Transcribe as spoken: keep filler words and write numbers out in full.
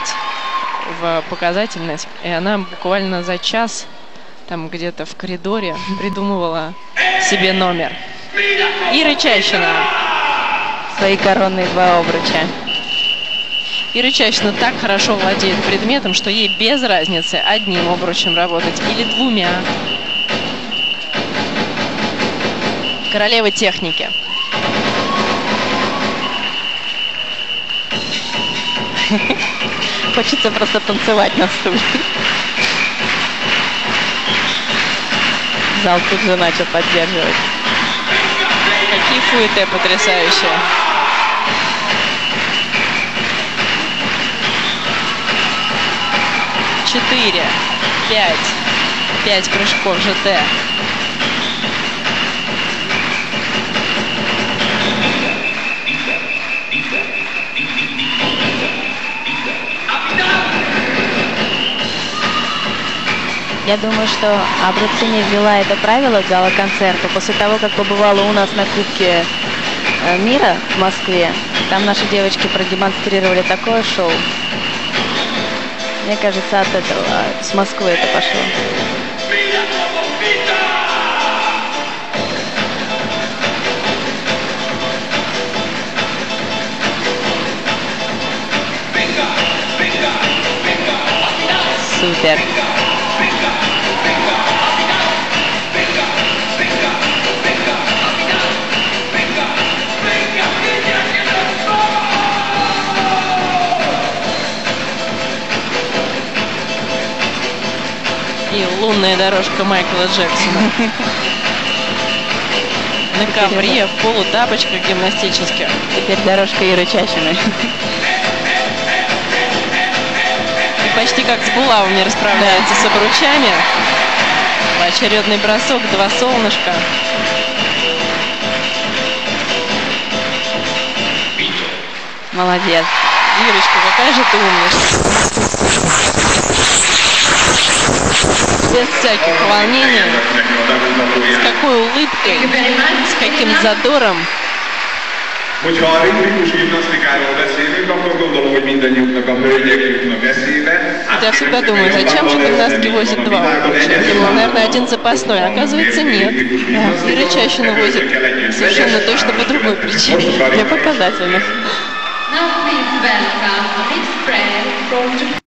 попасть в показательность, и она буквально за час там где-то в коридоре придумывала себе номер. Ира Чащина. Свои коронные два обруча. Ира Чащина так хорошо владеет предметом, что ей без разницы одним обручем работать или двумя. Королева техники. Хочется просто танцевать на стуле. Зал тут же начал поддерживать. Какие фуэте потрясающие. Четыре, пять, пять прыжков ЖТ. Я думаю, что Абруццини ввела это правило гала-концерта после того, как побывала у нас на Кубке мира в Москве. Там наши девочки продемонстрировали такое шоу. Мне кажется, от этого, с Москвы это пошло. Супер. И лунная дорожка Майкла Джексона. На ковре, в полутапочках гимнастических. Теперь дорожка Иры Чащиной. И почти как с булавами расправляется с обручами. Очередный бросок, два солнышка. Молодец. Ирочка, какая же ты умница. Без всяких волнений, с какой улыбкой, с каким задором. Я всегда думаю, зачем же гимнастки возят два обруча? Думаю, наверное, один запасной. Оказывается, нет. Ира Чащина возит совершенно точно по другой причине. Для показательных.